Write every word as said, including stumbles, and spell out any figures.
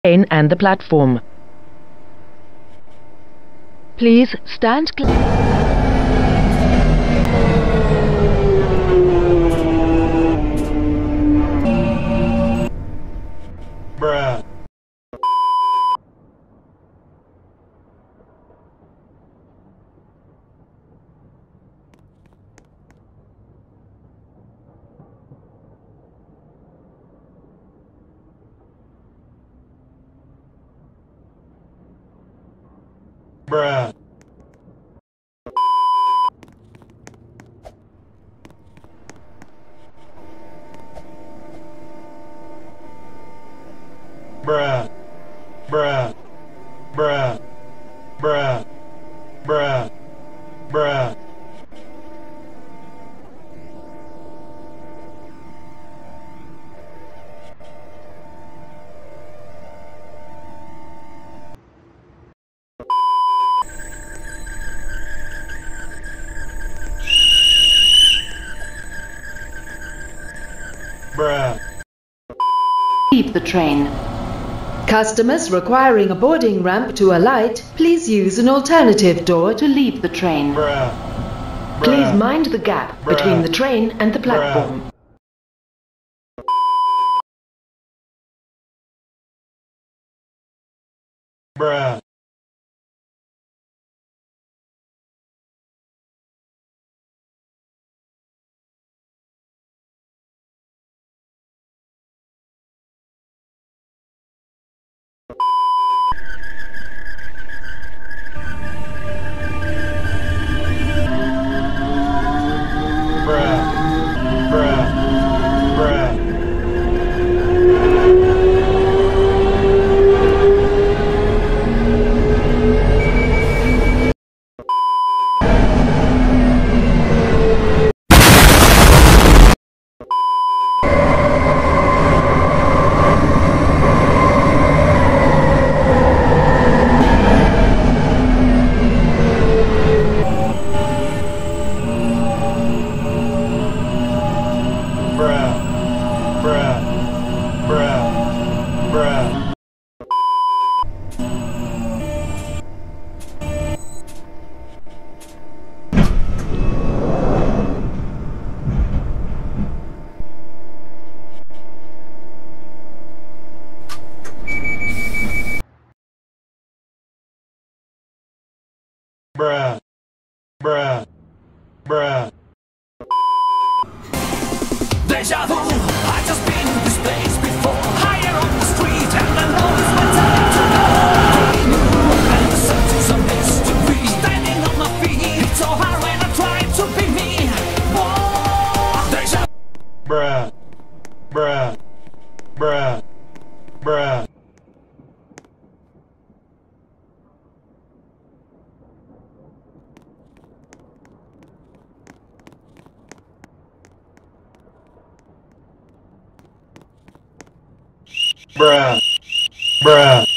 train and the platform. Please stand clear. Bruh. Bruh. Bruh. Bruh. Bruh. Bruh. Bruh. Bruh. Bruh. Leave the train. Customers requiring a boarding ramp to alight, please use an alternative door to leave the train. Bruh. Please Bruh. mind the gap Bruh. between the train and the platform. Bruh. Bruh. Bruh. Bruh. Bruh. Bruh. Bruh. Bruh. Bruh. Bruh. Bruh. Deja vu, I just been to this place before. Higher on the street, and I know it's my time to go. New answer to some mystery. Standing on my feet, it's so hard when I try to be me. Whoa, deja vu. Bruh. Bruh. Bruh. Bruh. Bruh. Bruh.